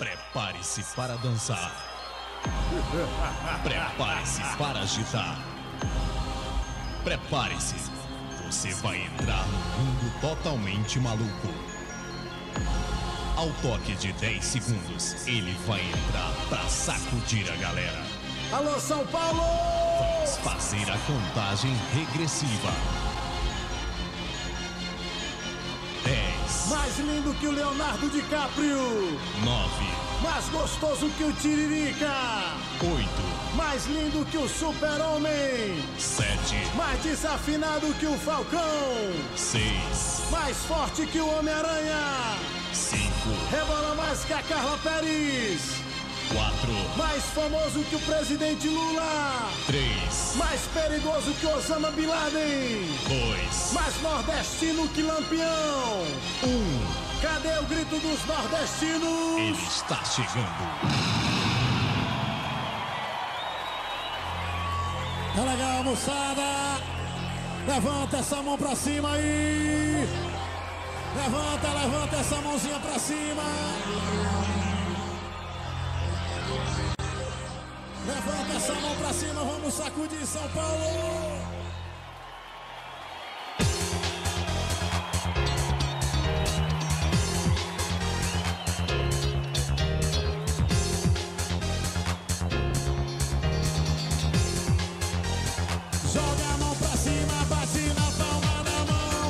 Prepare-se para dançar. Prepare-se para agitar. Prepare-se. Você vai entrar num mundo totalmente maluco. Ao toque de 10 segundos, ele vai entrar pra sacudir a galera. Alô, São Paulo! Vamos fazer a contagem regressiva. 10. Mais lindo que o Leonardo DiCaprio. 9. Mais gostoso que o Tiririca. 8. Mais lindo que o Super-Homem. 7. Mais desafinado que o Falcão. 6. Mais forte que o Homem-Aranha. 5. Rebola mais que a Carla Pérez. 4. Mais famoso que o presidente Lula. 3. Mais perigoso que Osama Bin Laden. 2. Mais nordestino que Lampião. 1. Cadê o grito dos nordestinos? Ele está chegando. Tá legal, moçada. Levanta essa mão pra cima aí. Levanta essa mãozinha pra cima. Levanta essa mão pra cima, vamos sacudir São Paulo. Joga a mão pra cima, bate na palma da mão.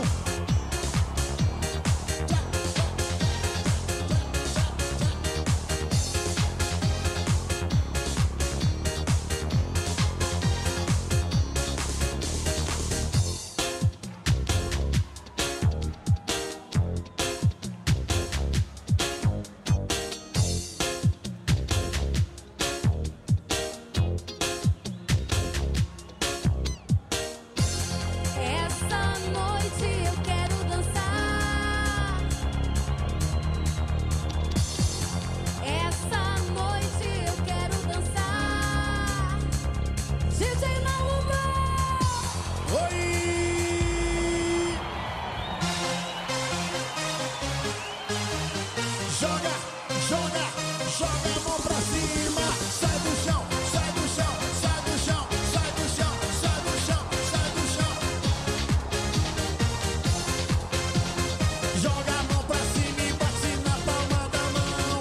Essa noite eu quero dançar. Essa noite eu quero dançar. DJ Maluco! Oi! Joga a mão pra cima. Sai do chão, sai do chão, sai do chão, sai do chão, sai do chão, sai do chão. Joga a mão pra cima e bate na palma da mão.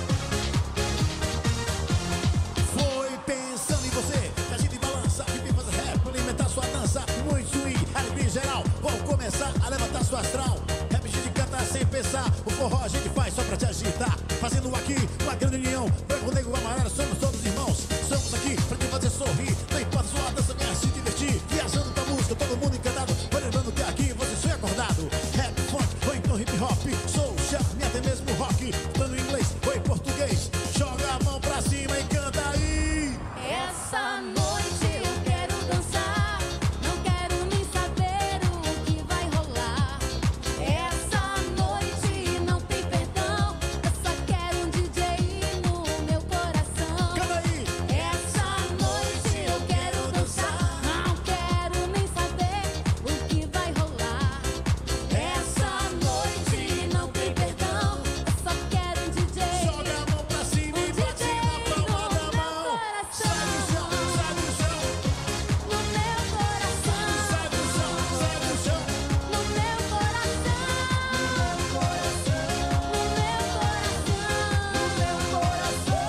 Foi pensando em você que a gente balança, vive fazer rap, alimentar sua dança. Muito swing, alegria geral. Vamos começar a levantar sua astral. Rap a gente canta sem pensar. O forró a gente faz só pra te agitar. Fazendo aqui uma grande união. Branco, negro, amarelo, somos todos irmãos. Somos aqui pra te fazer sorrir. Não importa sua dança, venha se divertir. Viajando pra música, todo mundo encantado. Vai lembrando que aqui você sonha acordado. Rap, funk, ou então hip hop. Soul, charme, até mesmo rock. Falando inglês ou em português. Joga a mão pra cima e canta aí. Essa noite eu quero dançar. Não quero nem saber o que vai rolar. Essa noite não tem perdão. Eu só quero um DJ no meu coração. Canta aí. Essa noite eu quero dançar. Não quero nem saber o que vai rolar. Essa noite não tem perdão. Eu só quero um DJ. Joga a mão pra cima e bate na palma da mão. Sai do chão, sai do chão. No meu coração, Sai do chão, sai do chão. no meu coração, no meu coração, no meu coração.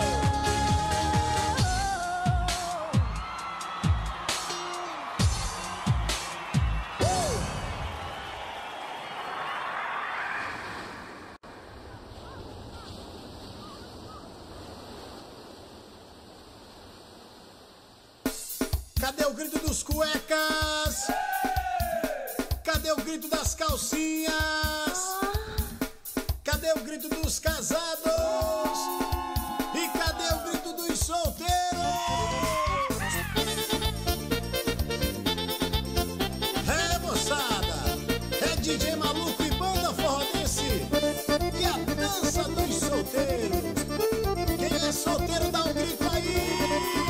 Cadê o grito dos cuecas? Cadê o grito das calcinhas? Cadê o grito dos casados? E cadê o grito dos solteiros? É, moçada, é DJ Maluco e banda forrodense. E a dança dos solteiros. Quem é solteiro dá um grito aí.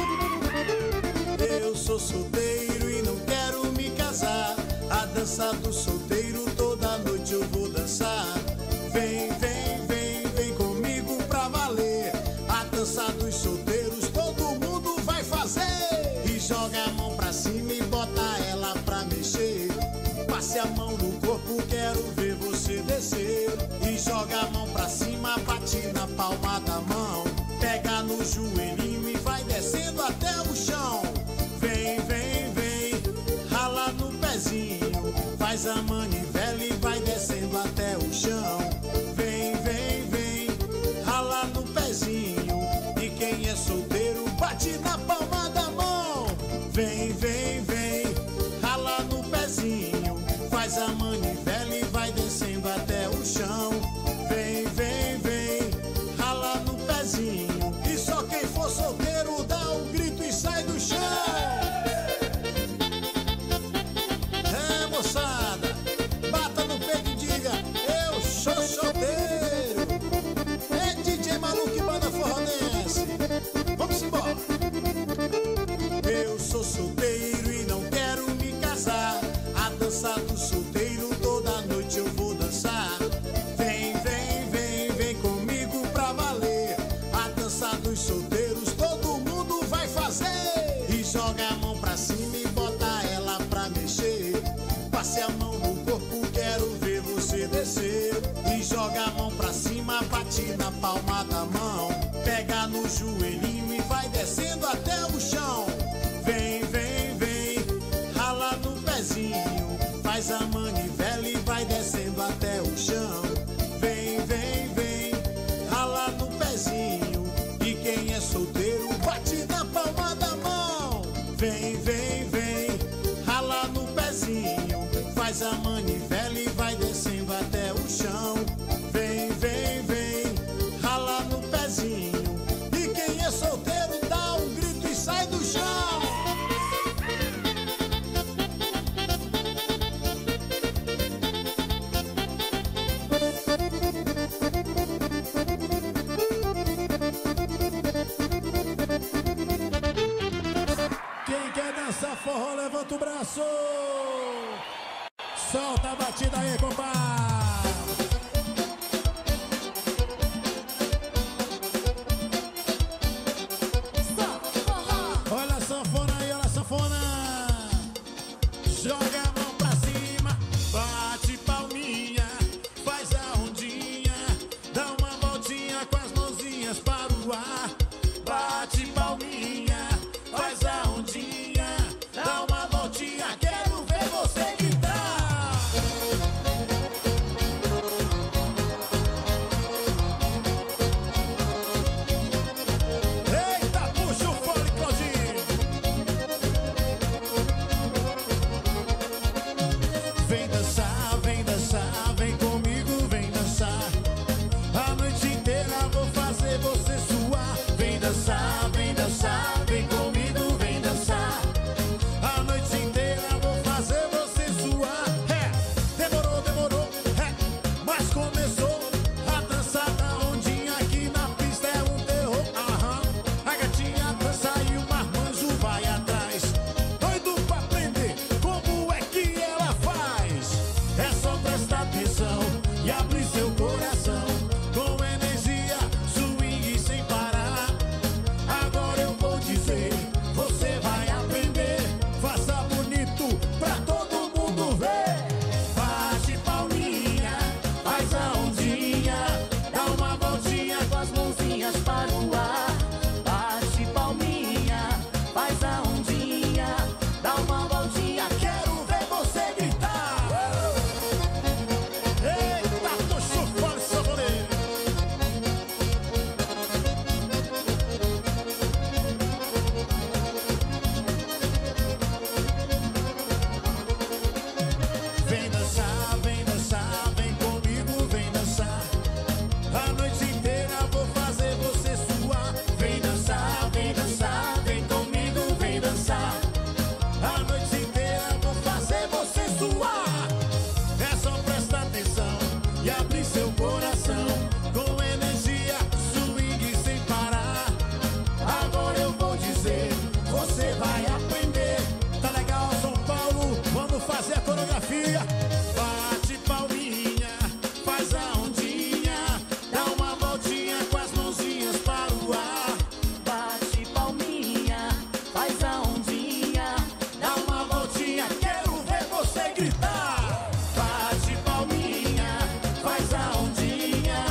Eu sou solteiro e não quero me casar. A dança do solteiro toda noite eu vou dançar. Vem, vem, vem, vem comigo pra valer. joga a mão pra cima, bate na palma da mão. Pega no joelhinho e vai descendo até o chão. Vem, vem, vem, rala no pezinho. Faz a manivela e vai descendo até o chão. Vem, vem, vem, rala no pezinho. E quem é solteiro bate na palma da mão. Vem, vem, vem, rala no pezinho. Faz a manivela e vai descendo até o chão. Vem, vem, vem, rala no pezinho. E quem é solteiro dá um grito e sai do chão. Quem quer dançar forró, levanta o braço. Solta a batida aí, compadre. Olha a sanfona aí, olha a sanfona. Joga a mão pra cima, bate palminha, faz a ondinha, dá uma voltinha com as mãozinhas para o ar. Bate palminha, faz a ondinha, dá uma voltinha, quero ver você gritar. Eita, puxa o fone, Claudinho. Vem dançar, vem comigo, vem dançar. A noite inteira vou fazer você suar. Vem dançar, vem comigo, vem dançar. A noite inteira vou fazer você suar. Demorou, mas começou. A dança da ondinha aqui na pista é um terror. A gatinha dança e o marmanjo vai atrás, doido pra aprender como é que ela faz. É só prestar atenção e abrir seu coração. Com energia, swing sem parar. Agora eu vou dizer, você vai aprender. Faça bonito pra todo mundo ver. Bate palminha, faz a ondinha, dá uma voltinha com as mãozinhas para o ar. Bate palminha, faz a ondinha, dá uma voltinha, quero ver você gritar. Eita, tô chufando essa boleira. Vem dançar, vem comigo, vem dançar. A noite inteira vou fazer você suar. Vem dançar, vem comigo, vem dançar. A noite inteira vou fazer você suar. É só prestar atenção e abrir seu coração. Com energia, swing sem parar. Agora eu vou dizer, você vai aprender. Tá legal, São Paulo? Vamos fazer a coreografia. Bate palminha, faz a ondinha, dá uma voltinha com as mãozinhas para o ar. Bate palminha, faz a ondinha, dá uma voltinha, quero ver você gritar. Bate palminha, faz a ondinha,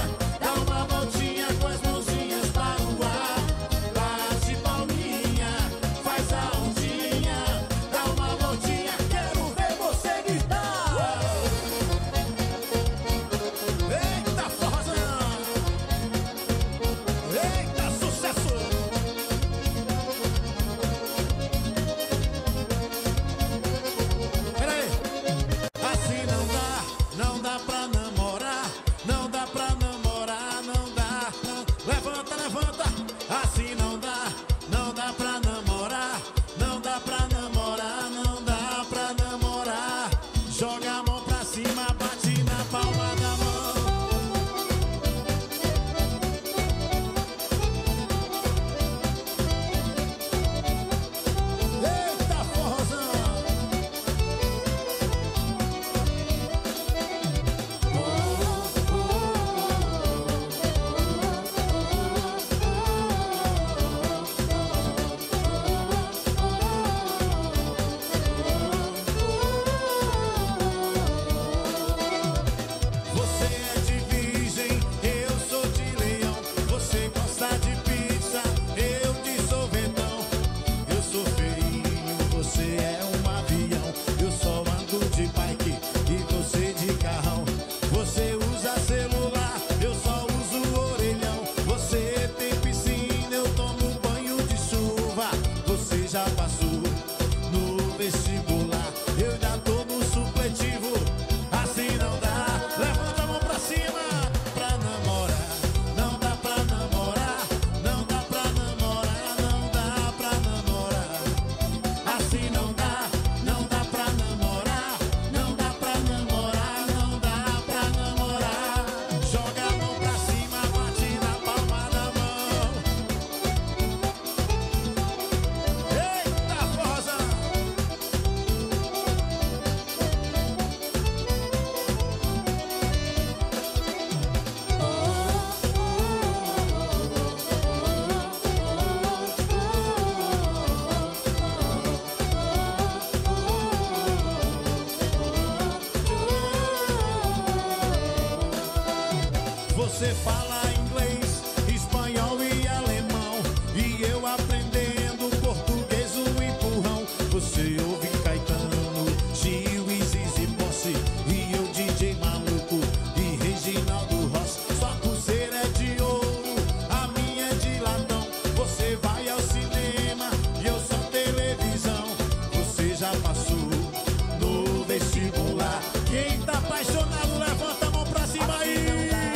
Você fala inglês, espanhol e alemão, e eu aprendendo português, um empurrão. Você ouve Caetano, Gil e Zizi Posse, e eu DJ Maluco e Reginaldo Rossi. Sua pulseira é de ouro, a minha é de latão. Você vai ao cinema e eu sou televisão. Você já passou no vestibular. Quem tá apaixonado, levanta a mão pra cima aí.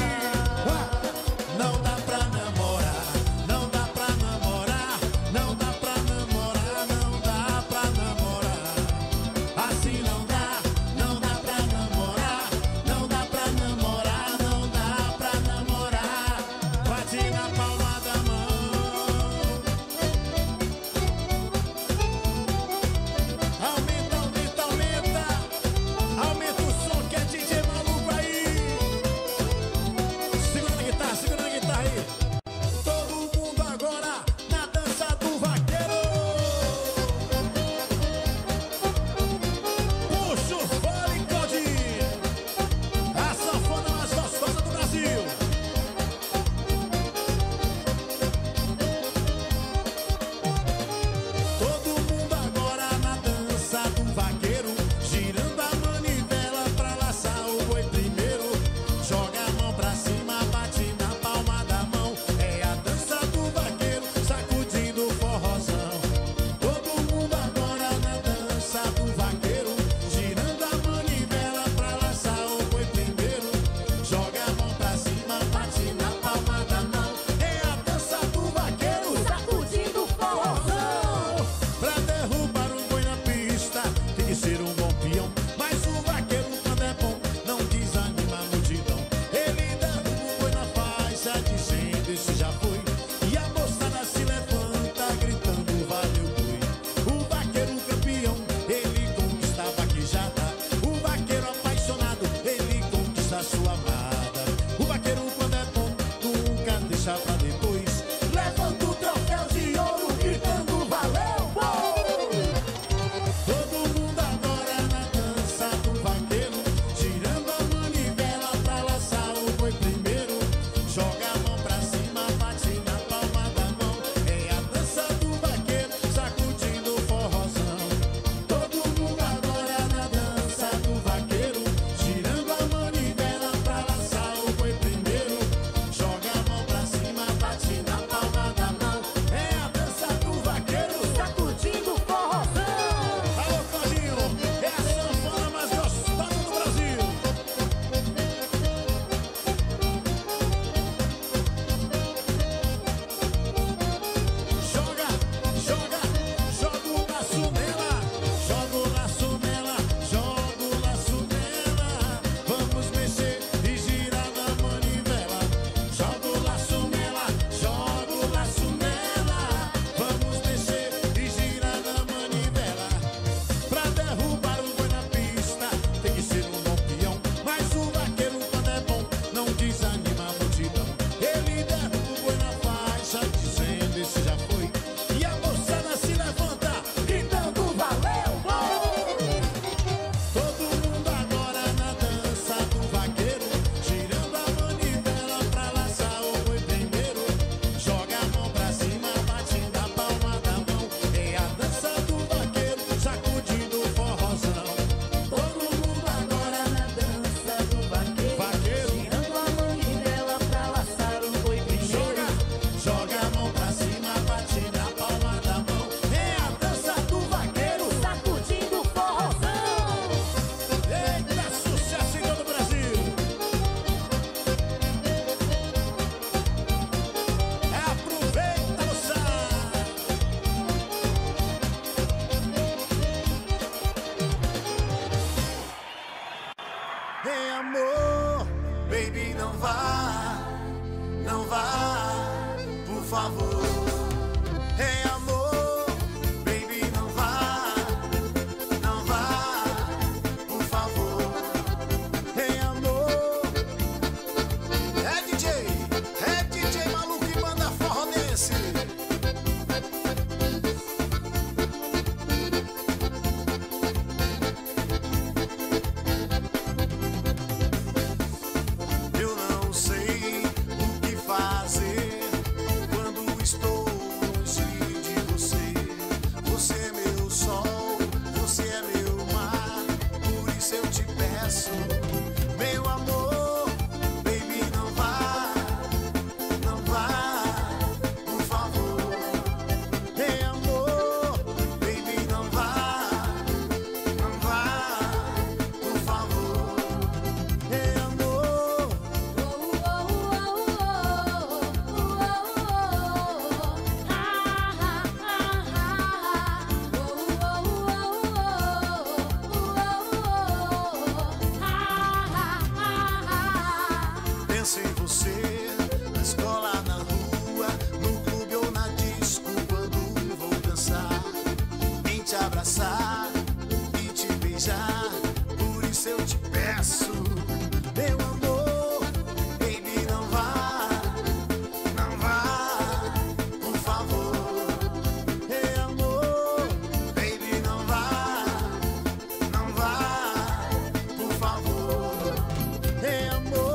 Não dá pra namorar, não dá pra namorar, não dá pra namorar, não dá pra namorar. Assim não dá, não dá pra namorar, não dá pra namorar, não dá pra namorar. Bate na palma da mão. Aumenta, aumenta, aumenta. Aumenta o som que é DJ Maluco aí. Segura na guitarra, segura na guitarra aí. Todo mundo agora na dança do vaqueiro. Puxa o fole, Claudinho. A sanfona mais gostosa do Brasil. Todo mundo agora na dança do vaqueiro, girando a manivela pra laçar o boi primeiro. Joga a mão pra cima, bate na palma da mão. É a dança do vaqueiro, sacudindo o forrozão. Todo mundo agora na dança do vaqueiro, girando a manivela pra laçar o boi primeiro. Joga a mão pra cima, bate na palma da mão. É a dança do vaqueiro, Sacudindo o forrozão. pra derrubar um boi na pista, tem que ser um bom peão. Mas o vaqueiro, quando é bom, não desanima a multidão. Ele derruba o boi na faixa, dizendo esse já foi. E a moçada se levanta, gritando valeu boi. O vaqueiro campeão, ele conquista a vaquejada. O vaqueiro apaixonado, ele conquista a sua amada. O vaqueiro, quando é bom, nunca deixa pra depois. Levanta o troféu de ouro, gritando valeu boi. Todo mundo agora na dança do vaqueiro, girando a manivela pra laçar o boi primeiro. Joga a mão pra cima, bate na palma da mão. É a dança do vaqueiro, sacudindo o forrozão. Todo mundo agora na dança do vaqueiro, girando a manivela pra laçar o boi primeiro. Joga a mão pra cima, bate na palma da mão. É a dança do vaqueiro, Sacudindo o forrozão. alô, Claudinho, é a sanfona mais gostosa do Brasil. Joga, joga, joga o laço nela. Joga o laço nela, joga o laço nela. Vamos mexer e girar na manivela. Joga o laço nela, joga o laço nela. Vamos mexer e girar na manivela. Pra derrubar o boi na pista, tem que ser um bom peão. Mas o vaqueiro, quando é bom, não desanima a multidão. Ele derruba o boi na faixa, dizendo esse já foi. E a moçada se levanta, gritando valeu boi. Todo mundo agora na dança do vaqueiro, girando a manivela pra laçar o boi primeiro. Joga a mão pra cima, bate na palma da mão. É a dança do vaqueiro, sacudindo o forrozão. Todo mundo agora na dança do vaqueiro, Girando a manivela pra laçar o boi primeiro. joga a mão pra cima, bate na palma da mão. É a dança do vaqueiro. Sacudindo o forrozão. Eita, sucesso em todo o Brasil. Aproveita, moçada. Ei, amor, baby, não vá, por favor. Ei, amor, baby, não vá, por favor. Ei, amor, é DJ Maluco e banda forrodense. Eu não sei Penso em você, na escola, na rua, no clube ou na disco, quando vou dançar, em te abraçar e te beijar. Por isso eu te peço, meu amor, baby, não vá, não vá, por favor. Ei, amor, baby, não vá, não vá, por favor. Ei, amor.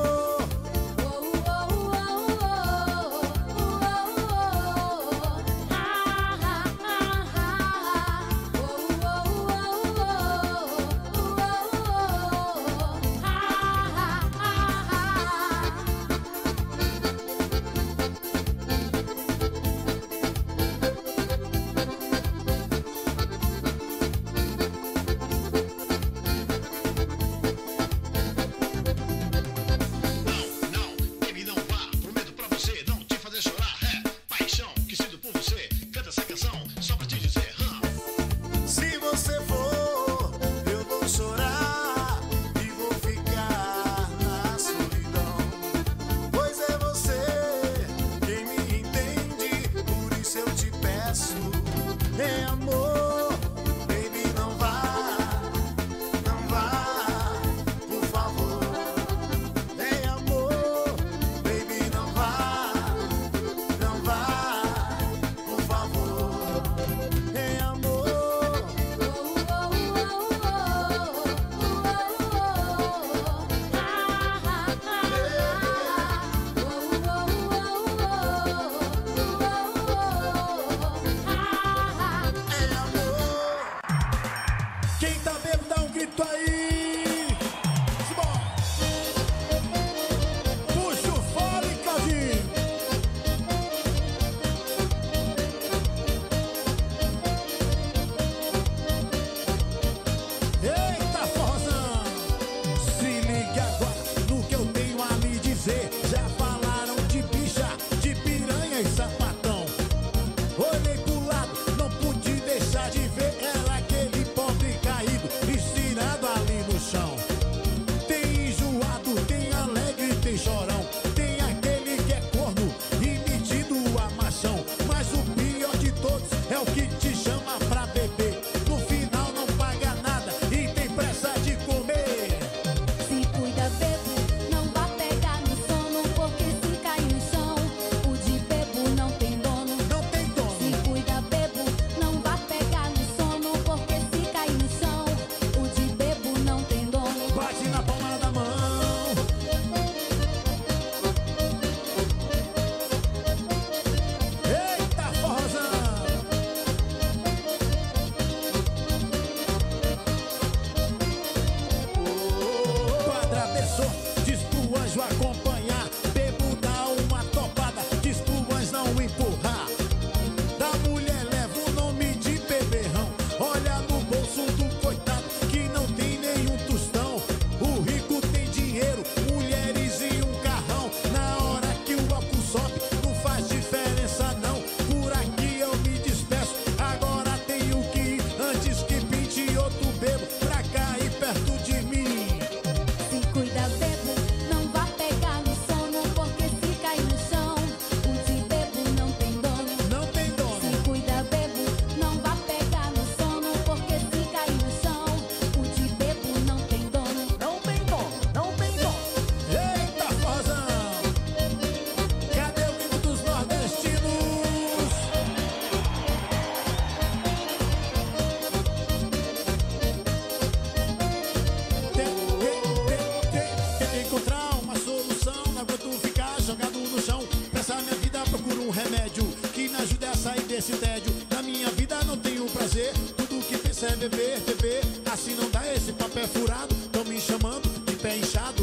Esse tédio da minha vida não tenho prazer. Tudo que pensa é beber, beber. Assim não dá, esse papel furado. Tão me chamando de pé inchado.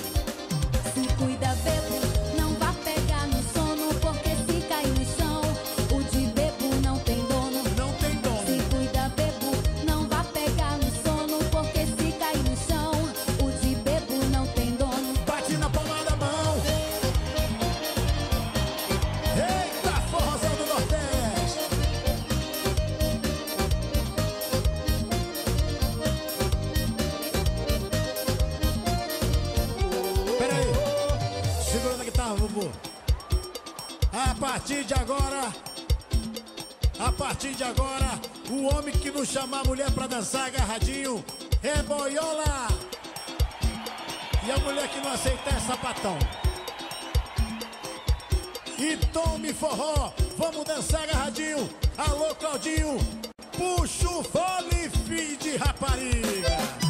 Se cuida, bebo, não vá pegar no sono, porque se cair no chão, o de bebo não tem dono. Não tem dono. Se cuida, bebo, não vá pegar no sono, porque se cair no chão, o de bebo não tem dono. Bate na palma da mão. Eita, forrozão do Nordeste. vovô. A partir de agora, o homem que não chamar a mulher pra dançar agarradinho é boiola. E a mulher que não aceitar é sapatão. E tome forró, vamos dançar agarradinho. Alô, Claudinho, puxa o fole, filho de rapariga.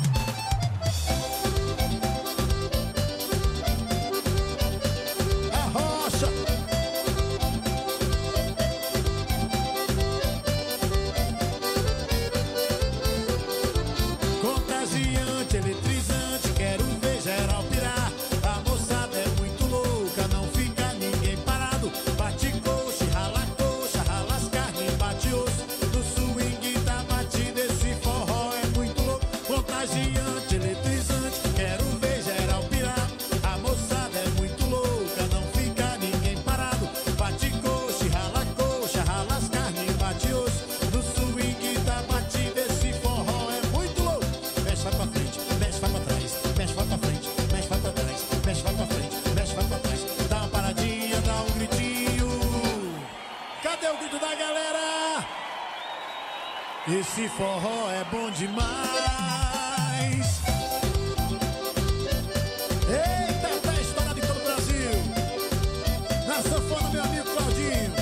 Contagiante, eletrizante, quero ver geral pirar. A moçada é muito louca, não fica ninguém parado. Bate coxa, rala as carnes, bate osso. No swing da batida, esse forró é muito louco. Contagiante, eletrizante, quero ver geral pirar. A moçada é muito louca, não fica ninguém parado. Bate coxa, rala as carnes, bate osso. No swing da batida, esse forró é muito louco. Mexe, vai pra frente, mexe, vai pra trás. Mexe, vai pra frente, mexe, vai pra trás. Mexe, vai pra frente, mexe, vai pra trás. Dá uma paradinha, dá um gritinho. Cadê o grito da galera? Esse forró é bom demais. Eita, tá estourado em todo o Brasil. Na sanfona, meu amigo Claudinho.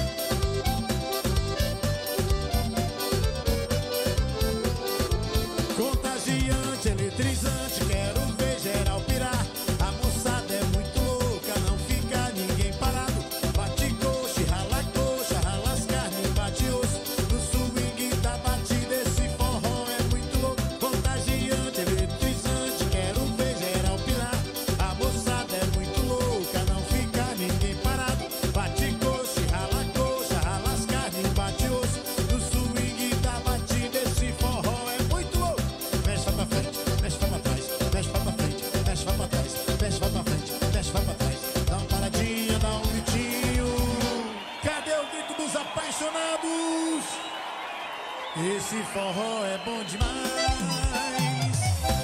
Contagiante, eletrizante, quero ver geral pirar. A moçada é muito louca, não fica ninguém parado. Bate coxa, rala as carnes, bate osso. No swing da batida, esse forró é muito louco. Contagiante, eletrizante, quero ver geral pirar. A moçada é muito louca, não fica ninguém parado. Bate coxa, rala as carnes, bate osso. No swing da batida, esse forró é muito louco. Mexe, vai pra frente, mexe, vai pra trás. Mexe, vai pra frente, mexe, vai pra trás. Mexe, vai pra frente, mexe, vai pra trás. Dá uma paradinha, dá um gritinho. Cadê o grito dos apaixonados? Esse forró é bom demais.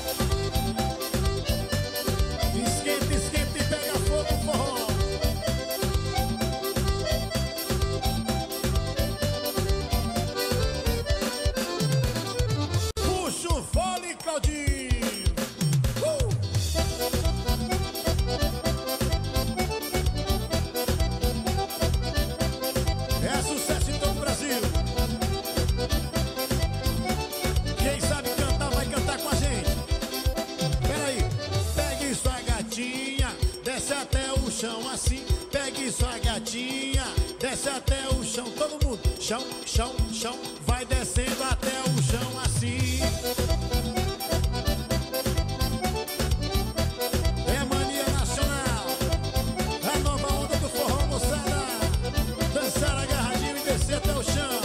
Esquenta, esquenta e pega fogo o forró. Puxa o fole, Claudinho. É sucesso em todo o Brasil. Quem sabe cantar vai cantar com a gente. Peraí, pegue sua gatinha, desce até o chão assim. Pegue sua gatinha, desce até o chão. Todo mundo, chão, chão, chão. Vai descendo até o chão assim. É mania nacional, a nova onda do forró, moçada. Dançar agarradinho e descer até o chão.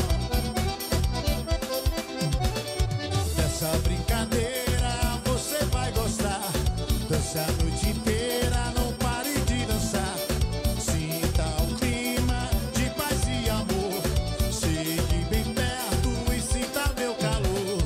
Dessa brincadeira você vai gostar. Dança a noite inteira, não pare de dançar. Sinta o clima de paz e amor. Chegue bem perto e sinta meu calor.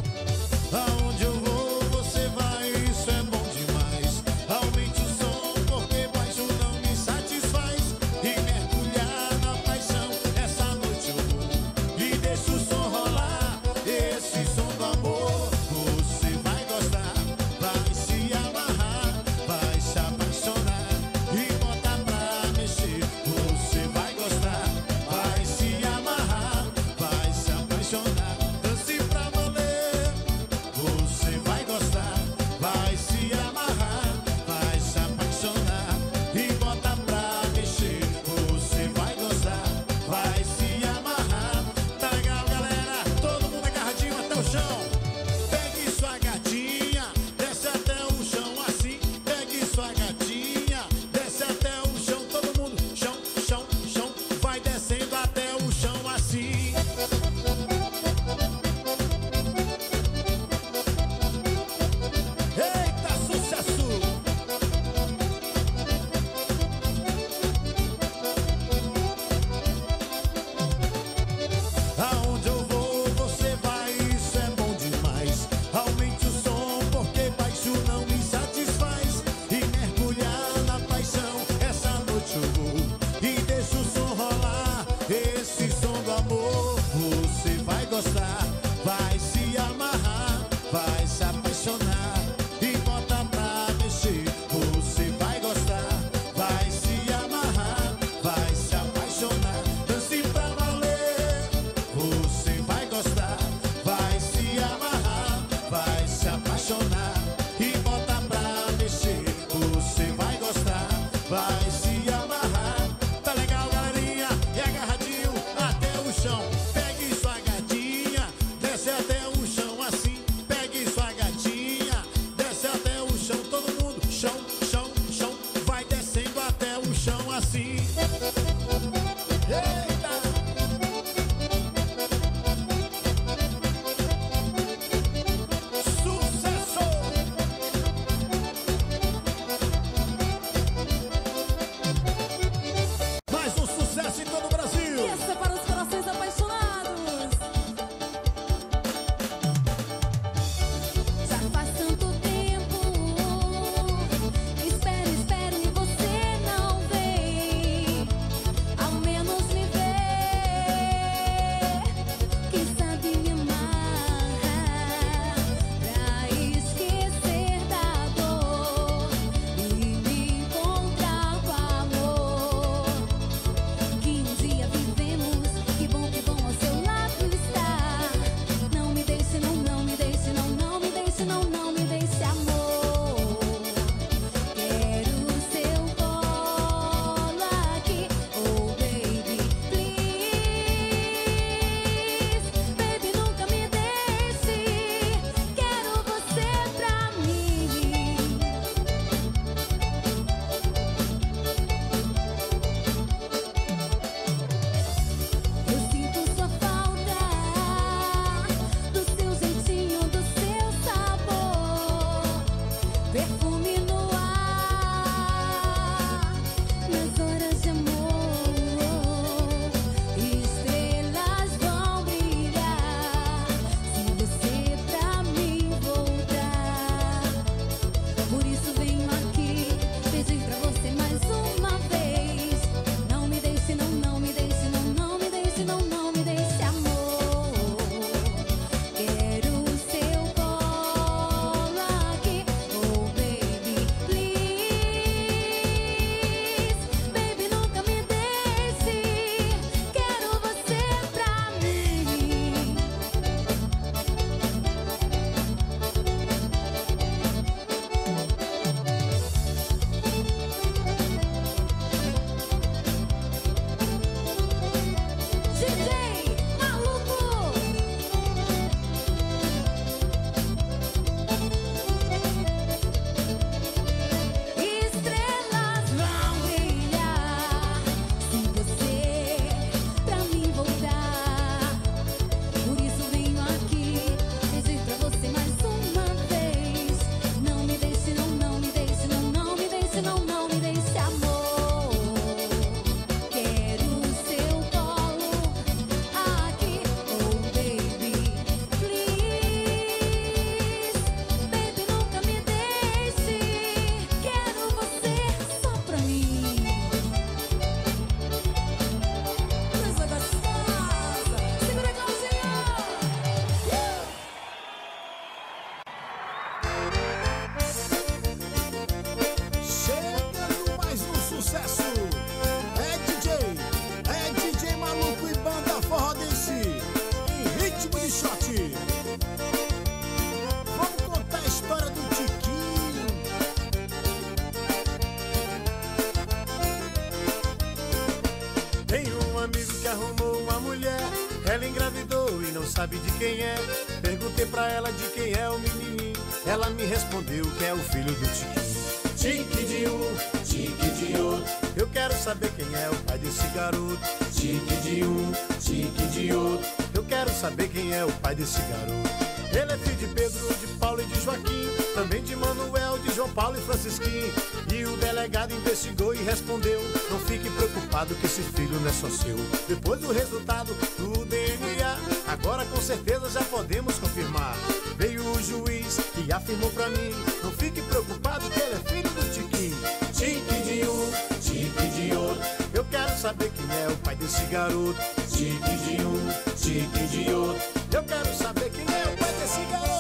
sabe de quem é. Perguntei pra ela de quem é o menininho. Ela me respondeu que é o filho do Tiquinho. Tique de um, tique de outro. Eu quero saber quem é o pai desse garoto. Tique de um, tique de outro. Eu quero saber quem é o pai desse garoto. Ele é filho de Pedro, de Paulo e de Joaquim, também de Manuel, de João Paulo e Francisquinho. E o delegado investigou e respondeu: não fique preocupado que esse filho não é só seu. Depois do resultado do DNA, agora com certeza já podemos confirmar. Veio o juiz e afirmou pra mim: não fique preocupado que ele é filho do Tiquinho. Tique de um, tique de outro. Eu quero saber quem é o pai desse garoto. Tique de um, tique de outro. Eu quero saber quem é o pai desse garoto.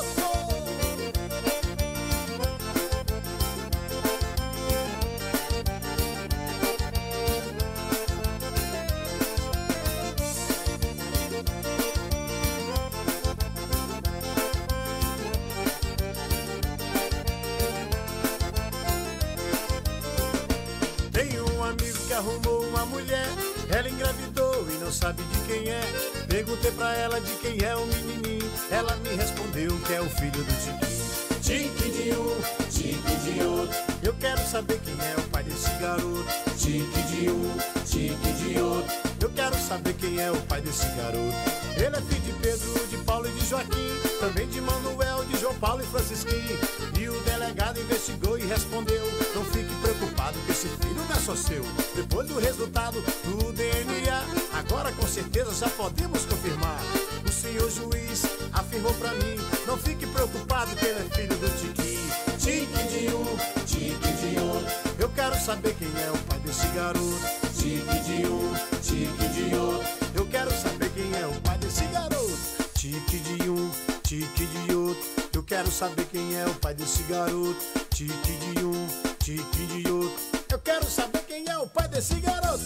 Tem um amigo que arrumou uma mulher, ela engravidou e não sabe de quem é. Perguntei pra ela de quem é o menininho, ela me respondeu que é o filho do Tiquinho. Tique de um, tique de outro. Eu quero saber quem é o pai desse garoto. Tique de um, tique de outro. Eu quero saber quem é o pai desse garoto. Ele é filho de Pedro, de Paulo e de Joaquim, também de Manuel, de João Paulo e Francisquinho. E o delegado investigou e respondeu: não fique preocupado que esse filho não é só seu. Depois do resultado do DNA, agora com certeza já podemos confirmar. O senhor juiz afirmou pra mim: não fique preocupado que ele é filho do Tiquinho. Tique de um, tique de outro. Eu quero saber quem é o pai desse garoto. Tique de um, tique de outro. Eu quero saber quem é o pai desse garoto. Tique de um, tique de outro. Eu quero saber quem é o pai desse garoto. Tique de um, tique de outro. Eu quero saber quem é o pai desse garoto.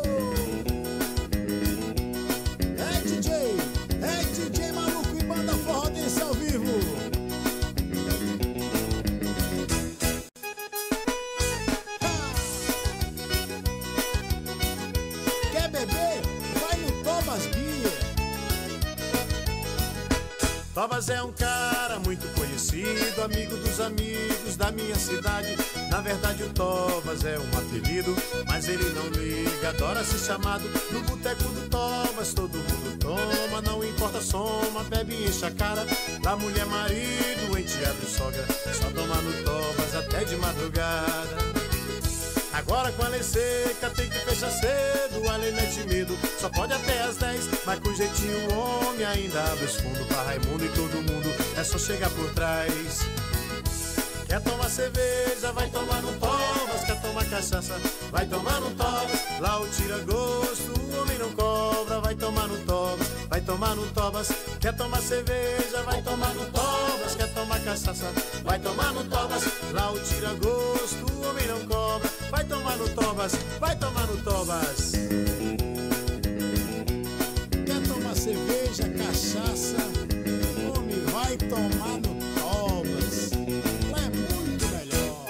É DJ Maluco e Banda Forrodense ao vivo. Quer beber? Vai no Tobas Beer. Tobas é um cara muito conhecido, amigo dos amigos da minha cidade. Na verdade o Tobas é um apelido, mas ele não liga, adora ser chamado. No boteco do Tobas todo mundo toma, não importa a soma, bebe e enche a cara. Lá mulher, marido, enteado e sogra, só toma no Tobas até de madrugada. Agora com a lei seca tem que fechar cedo, a lei mete medo, só pode até às 10. Mas com jeitinho o homem ainda abre os fundos pra Raimundo e todo mundo, é só chegar por trás. Quer tomar cerveja, vai tomar no Tobas. Quer tomar cachaça, vai tomar no Tobas. Lá o tira gosto, o homem não cobra, vai tomar no Tobas, vai tomar no Tobas. Quer tomar cerveja, vai tomar no Tobas. Quer tomar cachaça, vai tomar no Tobas. Lá o tira gosto, o homem não cobra, vai tomar no Tobas, vai tomar no Tobas. Quer tomar cerveja, cachaça, o homem vai tomar no Tobas. Lá é muito melhor.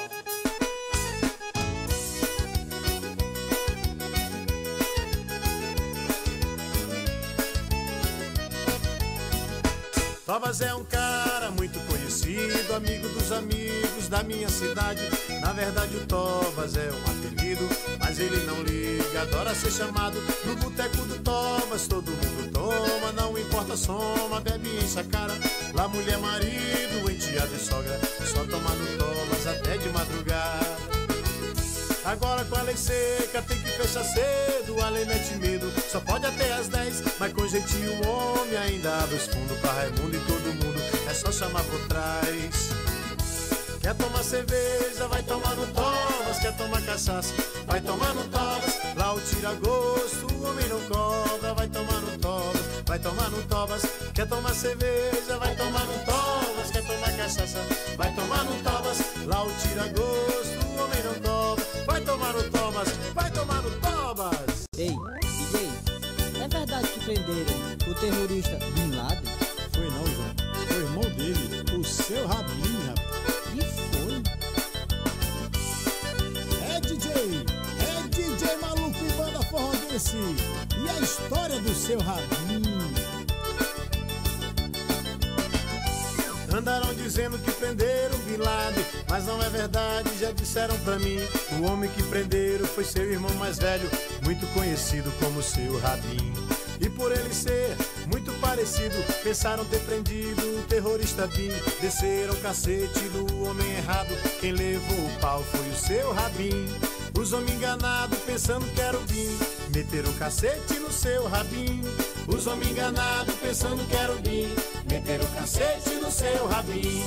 Tobas é um cara muito conhecido, amigo dos amigos da minha cidade. Na verdade o Tobas é um apelido, mas ele não liga, adora ser chamado. No boteco do Tobas todo mundo toma, não importa a soma, bebe e enche a cara. Lá mulher, marido, enteado e sogra, só toma no Tobas até de madrugada. Agora com a lei seca tem que fechar cedo, a lei mete medo, só pode até às 10. Mas com jeitinho o homem ainda abre os fundos pra Raimundo e todo mundo, é só chamar por trás. Quer tomar cerveja, vai tomar no Tobas. Quer tomar cachaça, vai tomar no Tobas. Lá o tira gosto, o homem não cobra, vai tomar no Tobas, vai tomar no Tobas. Quer tomar cerveja, vai tomar no Tobas. Quer tomar cachaça, vai tomar no Tobas. Lá o tira gosto, o homem não cobra, vai tomar no Tobas, vai tomar no Tobas. Ei, DJ, é verdade que prenderam o terrorista Bin Laden? Foi não, João, foi o irmão dele, o seu Rabin, rapaz. E foi? É DJ Maluco e Banda Forrodense. E a história do seu Rabin? Andaram dizendo que prenderam Bin Laden, mas não é verdade, já disseram pra mim. O homem que prenderam foi seu irmão mais velho, muito conhecido como seu Rabin. E por ele ser muito parecido, pensaram ter prendido o terrorista Bin. Desceram o cacete do homem errado, quem levou o pau foi o seu Rabin. Os homens enganados pensando que era o Bin, meteram o cacete no seu Rabin. Os homens enganados pensando que era o Bin, meteram o cacete no seu Rabin.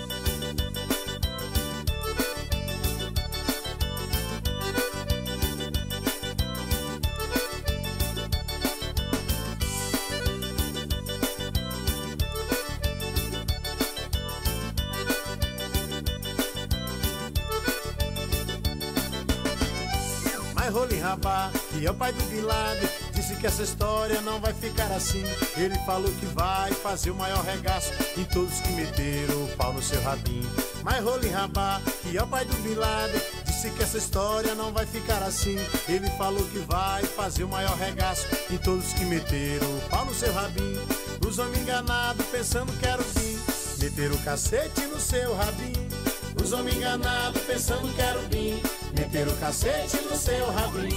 Mas Rolim Rabá, que é o pai do Bin Laden, disse que essa história não vai ficar assim. Ele falou que vai fazer o maior regaço em todos que meteram o pau no seu Rabin. Mas Rolim Rabá, que é o pai do Bin Laden, disse que essa história não vai ficar assim. Ele falou que vai fazer o maior regaço em todos que meteram o pau no seu Rabin. Os homens enganados pensando que era o Bin, meteram o cacete no seu Rabin. Os homens enganados pensando que era o Bin, meteram o cacete no seu Rabin.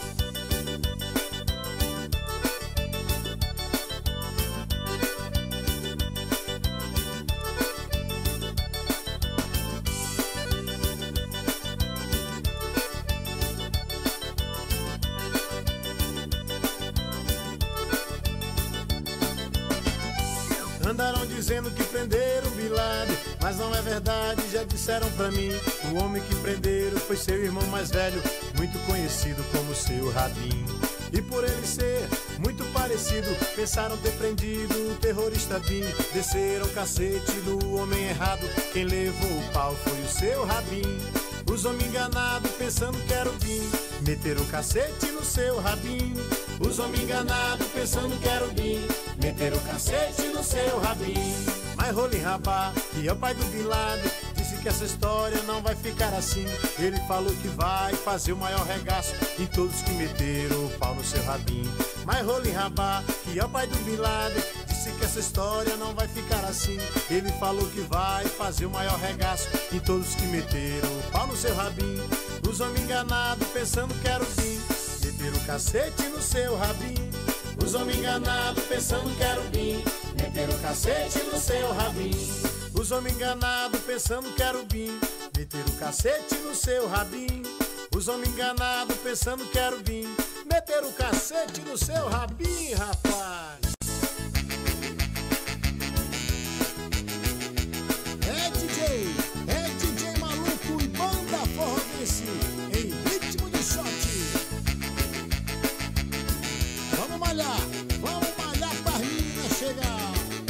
Andaram dizendo que prenderam Bin Laden, mas não é verdade, já disseram pra mim. O homem que prenderam foi seu irmão mais velho, muito conhecido como seu Rabin. E por ele ser muito parecido, pensaram ter prendido o terrorista Bin. Desceram o cacete do homem errado, quem levou o pau foi o seu Rabin. Os homens enganados pensando que era o Bin, meteram o cacete no seu Rabin. Os homens enganados pensando que era o Bin, meteram o cacete no seu Rabin. Mas Rolim Rabá, que é o pai do Bin Laden, disse que essa história não vai ficar assim. Ele falou que vai fazer o maior regaço em todos que meteram o pau no seu Rabin. Mas Rolim Rabá, que é o pai do Bin Laden, disse que essa história não vai ficar assim. Ele falou que vai fazer o maior regaço em todos que meteram o pau no seu Rabin. Os homens enganados pensando que era o Bin, meteram o cacete no seu Rabin. Os homens enganados pensando que era o Bin, meteram o cacete no seu Rabin. Os homens enganados pensando que era o Bin, meteram o cacete no seu Rabin. Os homens enganados pensando que era o Bin, meteram o cacete no seu Rabin, rapaz. É DJ Maluco e banda forrodense em ritmo de shot. Vamos malhar pra menina chegar.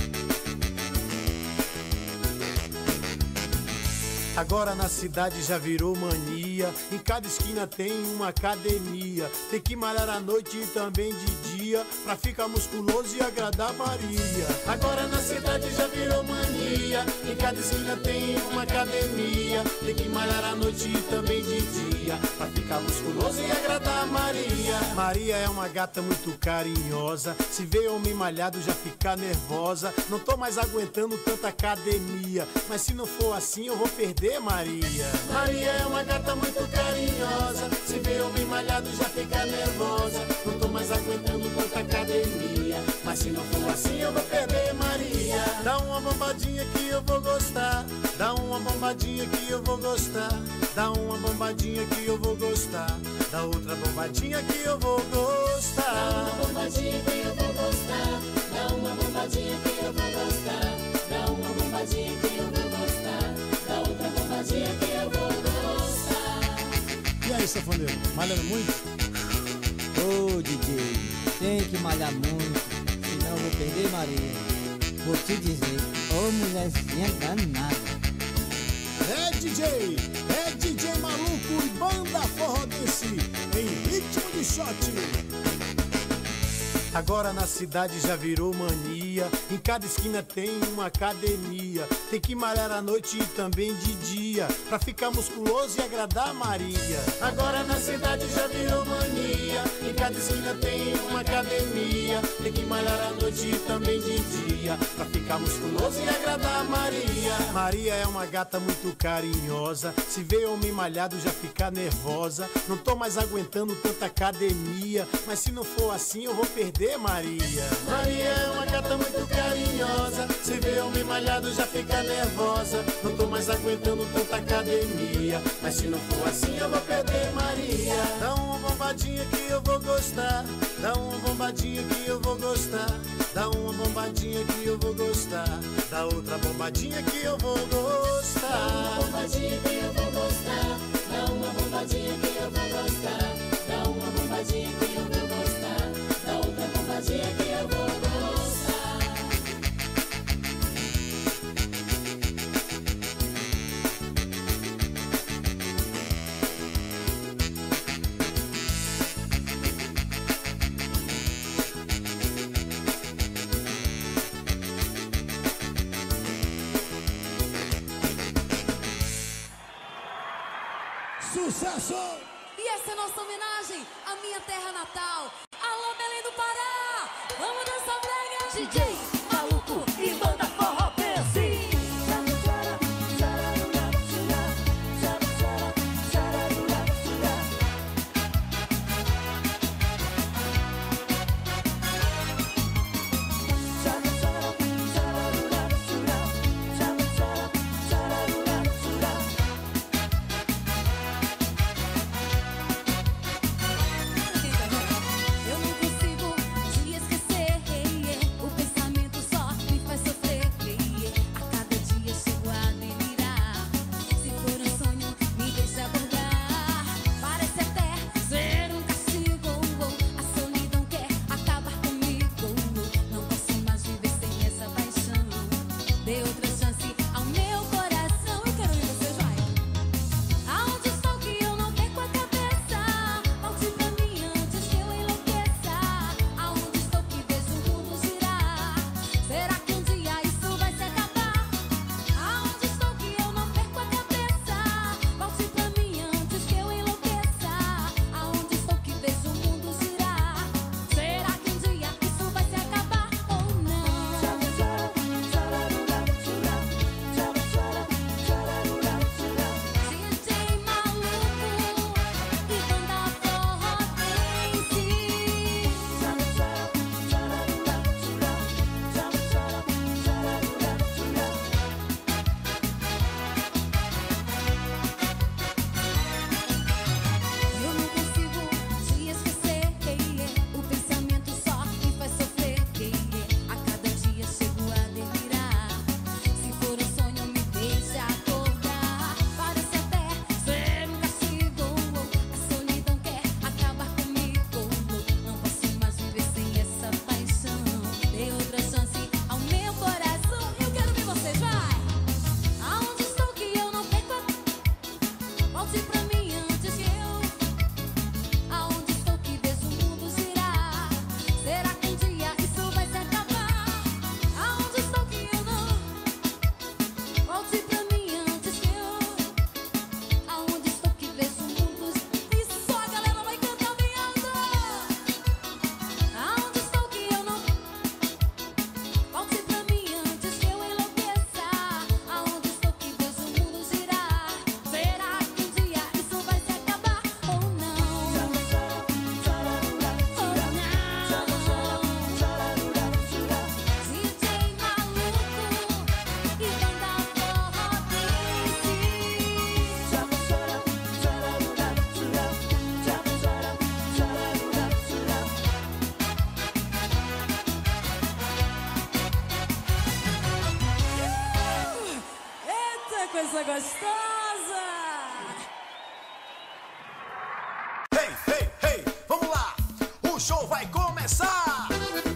Agora na cidade já virou mania, em cada esquina tem uma academia. Tem que malhar à noite e também de dia, pra ficar musculoso e agradar Maria. Agora na cidade já virou mania, em cada esquina tem uma academia. Tem que malhar à noite e também de dia, pra ficar musculoso e agradar Maria. Maria é uma gata muito carinhosa, se vê homem malhado já fica nervosa. Não tô mais aguentando tanta academia, mas se não for assim eu vou perder Maria. Maria é uma gata muito carinhosa, se vê homem malhado já fica nervosa. Não tô mais aguentando tanta academia, mas se não for assim eu vou perder Maria. Dá uma bombadinha que eu vou gostar, dá uma bombadinha que eu vou gostar, dá uma bombadinha que eu vou gostar, dá outra bombadinha que eu vou gostar. Dá uma bombadinha que eu vou gostar, dá uma bombadinha que eu vou gostar, dá uma bombadinha que eu vou gostar, dá outra bombadinha que eu vou gostar. E aí, safoneiro, malhando muito? Ô DJ, tem que malhar muito, senão eu vou perder Maria. Vou te dizer, ô mulherzinha danada. É DJ Maluco e banda forrodense em ritmo de shot. Agora na cidade já virou mania, em cada esquina tem uma academia. Tem que malhar à noite e também de dia, pra ficar musculoso e agradar Maria. Agora na cidade já virou mania, em cada esquina tem uma academia. academia. Tem que malhar à noite e também de dia, pra ficar musculoso e agradar a Maria. Maria é uma gata muito carinhosa, se vê homem malhado já fica nervosa. Não tô mais aguentando tanta academia, mas se não for assim eu vou perder Maria. Maria é uma gata muito carinhosa, se vê homem malhado já fica nervosa. Não tô mais aguentando tanta academia, mas se não for assim eu vou perder Maria. Dá uma bombadinha que eu vou gostar, dá uma bombadinha que eu vou gostar, dá uma bombadinha que eu vou gostar, dá outra bombadinha que eu vou gostar. Dá uma bombadinha que eu vou gostar, dá uma bombadinha que eu vou gostar, dá uma bombadinha que eu vou gostar, dá outra bombadinha que eu vou gostar. Sucesso! E essa é nossa homenagem à minha terra natal. Alô, Belém do Pará! Vamos dançar brega! DJ Maluco e banda Forró Pense! Eu não consigo te esquecer, o pensamento só me faz sofrer. A cada dia chego a delirar. Se for um sonho, me deixa acordar. Parece até ser um castigo. A solidão quer acabar comigo. Não posso mais viver sem essa paixão. Dê outra chance ao meu coração. Eu quero ver vocês, vai. Aonde estou que eu não perco a cabeça? Volte pra mim antes que eu enlouqueça. Aonde estou que vejo o mundo girar? Será que um dia isso vai se acabar? Aonde estou que eu não perco a cabeça? Volte pra mim antes que eu enlouqueça. Aonde estou que vejo o mundo girar? Será que um dia isso vai se acabar ou não? DJ Maluco e banda Forró Pense. Eu não consigo te esquecer, o pensamento só me faz sofrer. A cada dia chego a delirar. Se for um sonho, me deixa acordar. Parece até ser um castigo. A solidão quer acabar comigo. Não posso mais viver sem essa paixão. Dê outra chance ao meu coração. Eu quero ver vocês, vai! Aonde estou que eu não perco a... Volte pra mim antes que eu... Aonde estou que vejo o mundo girar? Será que um dia isso vai se acabar? Aonde estou que eu não... Volte pra mim antes que eu... Aonde estou que vejo o mundo... E só a galera vai cantar viando. Aonde estou que eu não... Volte pra mim antes que eu enlouqueça. Aonde estou que vejo o mundo girar? Será que um dia isso vai se acabar ou não? Ou não? DJ Maluco e banda Forró Pense. Eita, coisa gostosa! Hey, hey, hey, vamos lá! O show vai começar!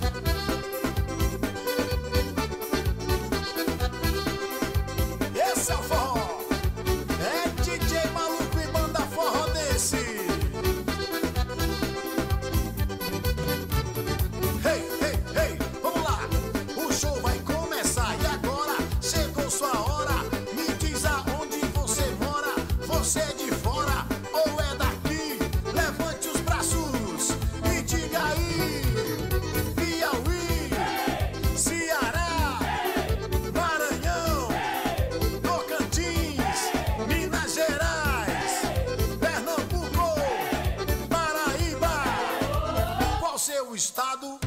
Esse é o forró! É DJ Maluco e banda Forró Desse! Hey, hey, hey, vamos lá! O show vai começar e agora chegou sua hora. Me diz aonde você mora. Você é de fora ou é daqui? Levante os braços e diga aí. estado?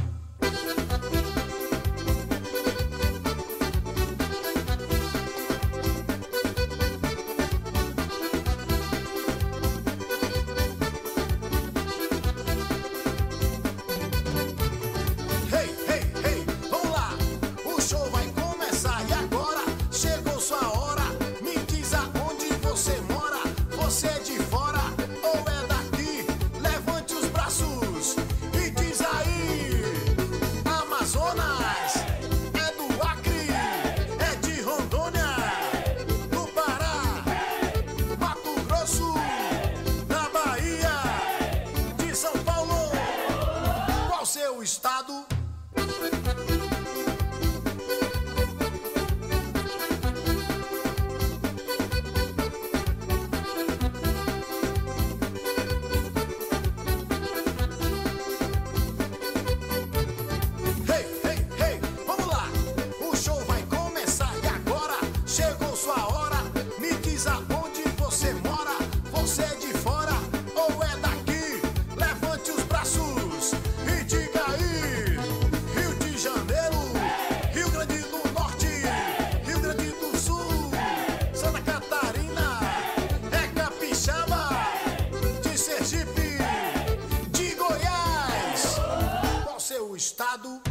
Estado.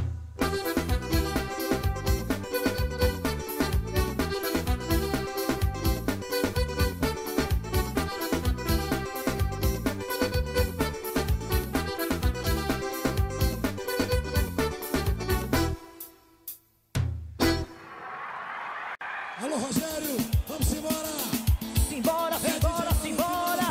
Alô, Rogério, vamos embora. Simbora, simbora, simbora.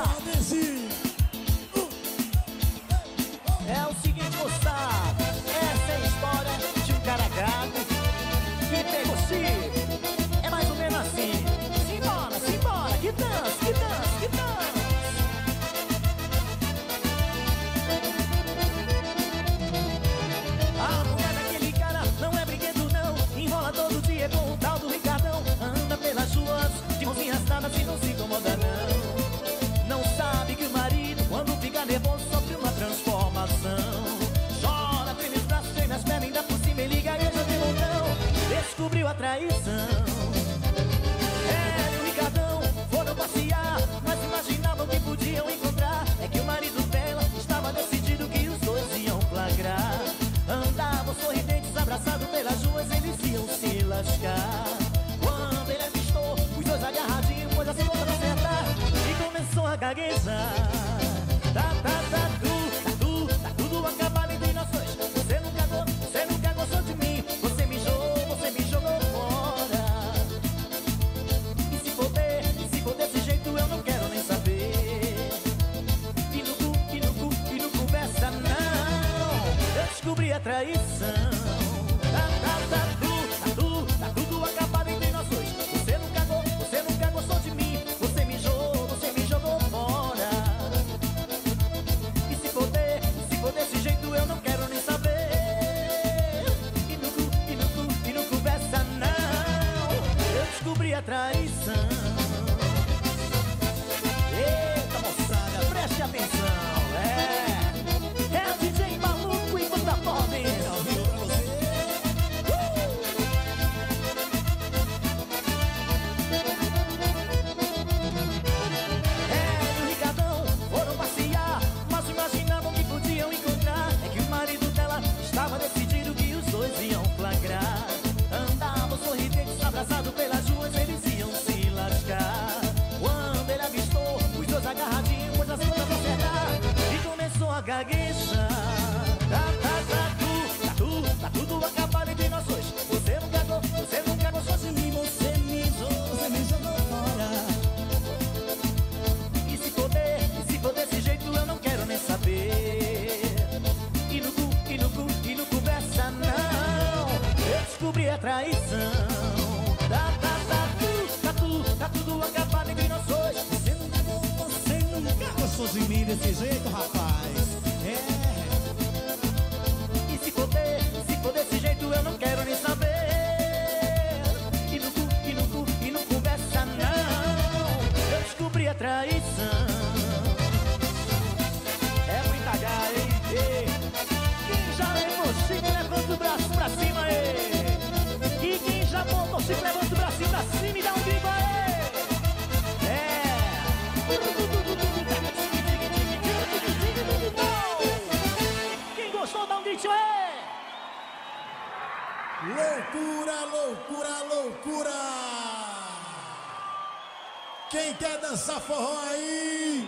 É o seguinte, moçada, essa é a história de um cara gato que pegou si. É mais ou menos assim. Simbora, simbora, que dança, que dança, que dança. A mulher daquele cara não é brinquedo não, enrola todo dia com o tal do Ricardão. Anda pelas ruas de mãozinhas dadas e não se incomoda não. Não sabe que o marido, quando fica nervoso, sofre uma transformação. Chora, treme os braços, treme as pernas, ainda por cima ele gagueja de montão. Descobriu a traição. Ela e o Ricardão foram passear, mas imaginavam que podiam encontrar. É que o marido dela estava decidido que os dois iam flagrar. Andavam sorridentes, abraçados pelas ruas, eles iam se lascar. Quando ele avistou os dois agarradinhos, pôs a segunda pra acertar e começou a gaguejar. Tá tudo acabado entre nós dois. Você nunca gostou de mim. Você me jogou fora. E se for desse jeito eu não quero nem saber. E não conversa não. Eu descobri a traição. Tá tudo acabado entre nós dois. Você nunca gostou de mim. Você me jogou fora. E se for desse jeito eu não quero nem saber. E não conversa não. Eu descobri a traição. Eita moçada, preste atenção. É o DJ maluco e banda pobre. Decidido que os dois iam flagrar. Andavam sorridentes, abraçados pelas ruas, eles iam se lascar. Quando ele avistou os dois agarradinhos, pôs as contas pra acertar e começou a gaguejar. Tá tudo acabado entre nós dois. Você nunca gostou de mim. Você me jogou fora. E se for desse jeito eu não quero nem saber. E não conversa não. Eu descobri a traição. Tá tudo acabado entre nós dois. Você nunca gostou de mim desse jeito, rapaz. E se for desse jeito eu não quero nem saber. E não conversa não. Eu descobri a traição. É brincadeira, hein? Quem já ritmo, é! Loucura, loucura, loucura! Quem quer dançar forró aí?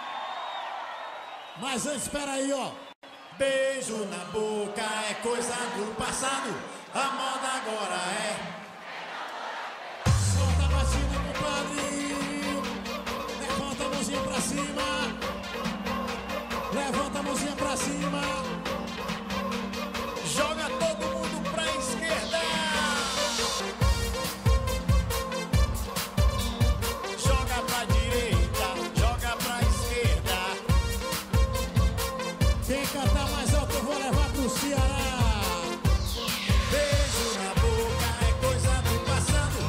Mas antes, espera aí, ó. Beijo na boca é coisa do passado, a moda agora é. Solta a batida, compadre. Levanta a mãozinha pra cima. Levanta a mãozinha pra cima. Joga todo mundo pra esquerda. Joga pra direita, joga pra esquerda. Quem cantar mais alto eu vou levar pro Ceará. Beijo na boca é coisa do passado.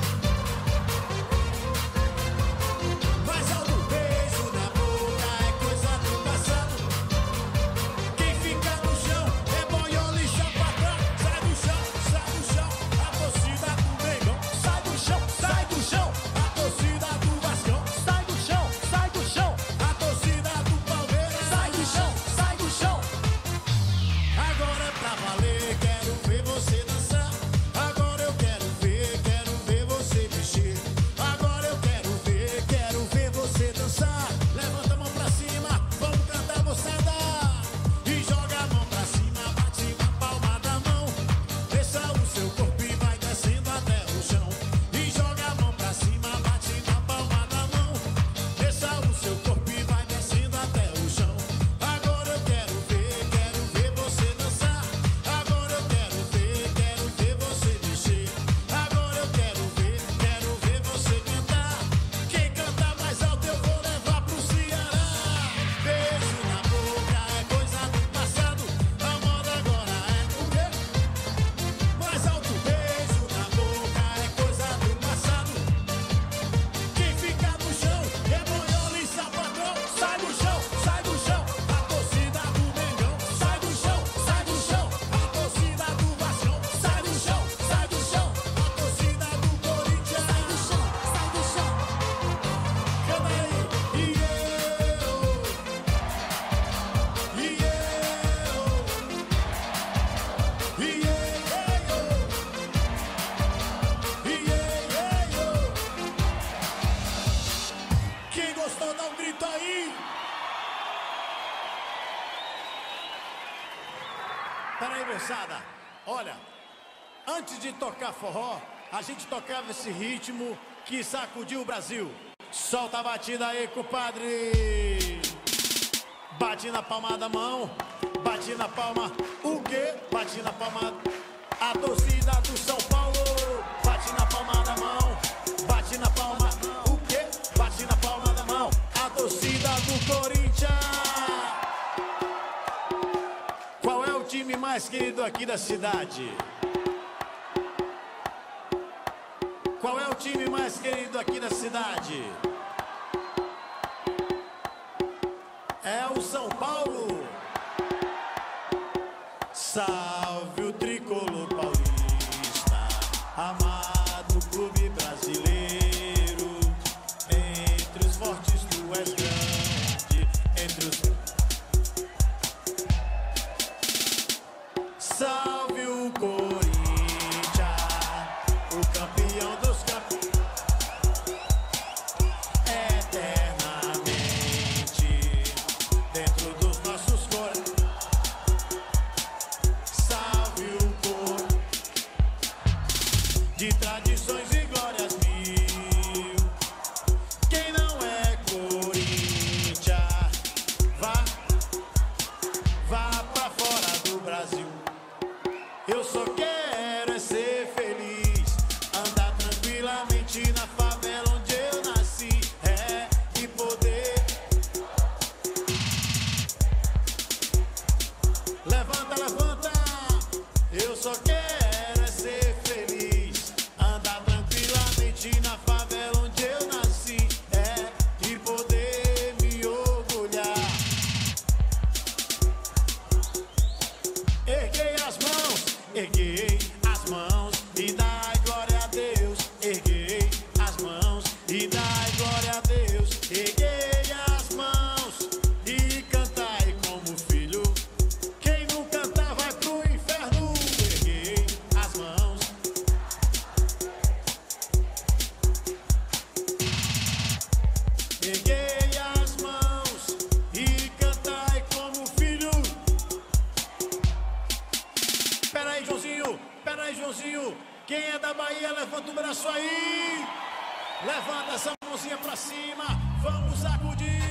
Mais alto, beijo na boca é coisa do passado. Quem fica no chão é boiola e chapadão. Sai do chão, a torcida do Mengão. Sai do chão, sai do chão! A torcida do Vascão. Sai do chão, sai do chão! A torcida do Palmeiras. Sai do chão, sai do chão! Agora é pra valer, quero ver você dançar. Agora eu quero ver você mexer. Agora eu quero ver você dançar. Levanta a mão pra cima, vamos cantar moçada. E joga a mão pra cima, bate na palma da mão. Deixa o seu corpo e vai descendo até o chão. E joga a mão pra cima, bate na palma da mão. Deixa o seu corpo e vai descendo até o chão. Agora eu quero ver você dançar. Agora eu quero ver você mexer. Agora eu quero ver você cantar. Quem cantar mais alto eu vou levar pro Ceará. Beijo na boca é coisa do passado, a moda agora é o quê? Mais alto, beijo na boca é coisa do passado. Quem fica no chão é boiola e sapatão. Sai do chão, sai do chão! A torcida do Mengão. Sai do chão, sai do chão! A torcida do Vascão. Sai do chão, sai do chão! A torcida do Corinthians. Sai do chão, sai do chão. Canta aí. E eu. Quem gostou, dá um grito aí. Peraí, moçada. Olha, antes de tocar forró, a gente tocava esse ritmo que sacudiu o Brasil. Solta a batida aí, compadre. Bate na palma da mão. Bate na palma. O quê? Bate na palma. A torcida do São Paulo. Bate na palma da mão. Bate na palma. O quê? Bate na palma da mão. A torcida do Corinthians. Qual é o time mais querido aqui da cidade? Qual é o time mais querido aqui da cidade? É o São Paulo. Salve o tricolor paulista, amado clube brasileiro. Entre os fortes tu és grande, entre os... Salve o Corinthians, o campeão dos campeões. Eternamente dentro dos nossos corações. Salve o cor de tradições e glórias mil. Quem não é Corinthians, vá pra fora do Brasil. Eu só quero é ser feliz, andar tranquilamente na favela onde eu nasci, e poder. Levanta, levanta. Eu só quero é ser feliz, andar tranquilamente na favela onde eu nasci, e poder me orgulhar. Erguei as mãos e dai glória a Deus. Erguei as mãos e dai glória a Deus. Erguei as mãos e cantai como filho. Quem não cantar vai pro mãozinha. Quem é da Bahia, levanta o braço aí. Levanta essa mãozinha pra cima. Vamos sacudir.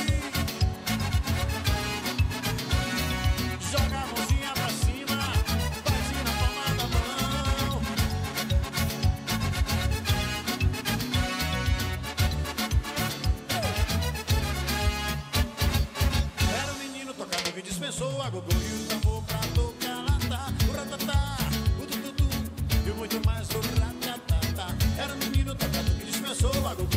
Joga a mãozinha pra cima. Bate na palma da mão. Era um menino tocando que dispensou a gogô e o tambor pra tocar latá. O ratatá, o tututu e muito mais o ratatá. Era um menino tocando que dispensou a gogô